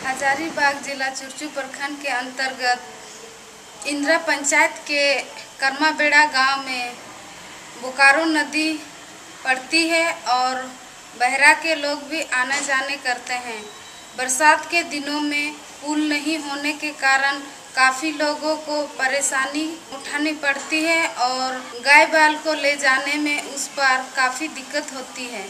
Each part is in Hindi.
हजारीबाग जिला चुरचू प्रखंड के अंतर्गत इंदिरा पंचायत के कर्माबेड़ा गांव में बोकारो नदी पड़ती है और बहरा के लोग भी आने जाने करते हैं। बरसात के दिनों में पुल नहीं होने के कारण काफ़ी लोगों को परेशानी उठानी पड़ती है और गाय बैल को ले जाने में उस पर काफ़ी दिक्कत होती है।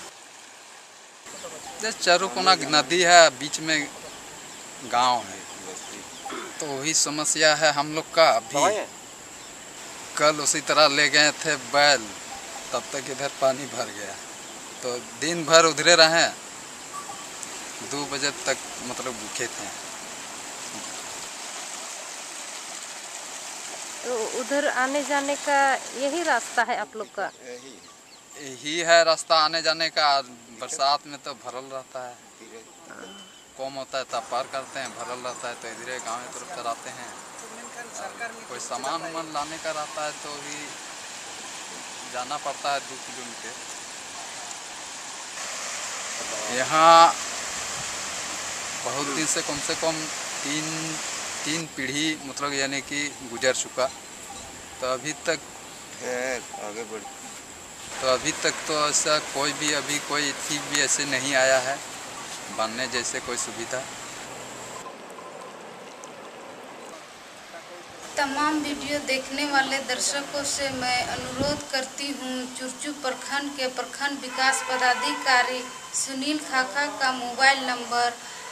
चारोकोना नदी है, बीच में गांव है, तो वही समस्या है हम लोग का। अभी कल उसी तरह ले गए थे बैल, तब तक इधर पानी भर गया, तो दिन भर उधरे रहे, 2 बजे तक मतलब भूखे थे। तो उधर आने जाने का यही रास्ता है आप लोग का? यही है रास्ता आने जाने का। बरसात में तो भरल रहता है, कम होता है तब पार करते हैं, भरल रहता है तो इधर गाँव की तरफ चलाते हैं। कोई सामान वामान लाने का रहता है तो भी जाना पड़ता है 2 किलोमीटर। यहाँ बहुत दिन से कम तीन पीढ़ी मतलब यानी कि गुजर चुका, तो अभी तक आगे बढ़, तो अभी तक तो ऐसा कोई भी अभी कोई ठीक भी ऐसे नहीं आया है बनने जैसे कोई सुविधा। तमाम वीडियो देखने वाले दर्शकों से मैं अनुरोध करती हूँ, चुरचू प्रखंड के प्रखंड विकास पदाधिकारी सुनील खाखा का मोबाइल नंबर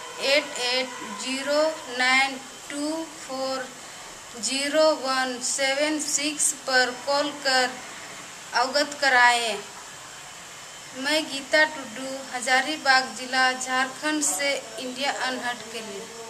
8809240176 पर कॉल कर अवगत कराएं। मैं गीता टुडू, हजारीबाग जिला झारखंड से इंडिया अनहट के लिए।